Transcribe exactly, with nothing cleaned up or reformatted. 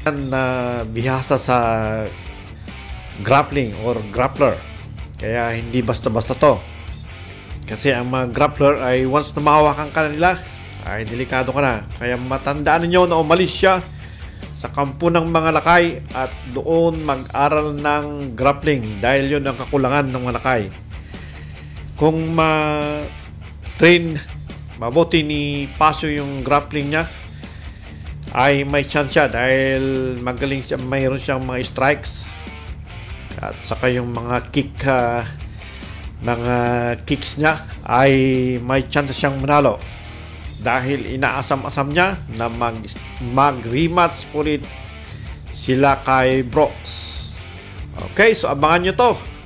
na bihasa sa grappling or grappler. Kaya hindi basta-basta to. Kasi ang mga grappler ay once na mahawakan ka nila, ay delikado ka na. Kaya matandaan niyo na umalis siya sa kampo ng mga lakay at doon mag-aral ng grappling dahil yun ang kakulangan ng mga lakay. Kung ma-train mabuti ni Pasio yung grappling niya, ay may chance siya dahil magaling siya, mayroon siyang mga strikes at saka yung mga kick uh, mga kicks niya ay may chance siyang manalo dahil inaasam-asam niya na mag, mag rematch ulit sila kay Brooks. Okay, so abangan nyo to.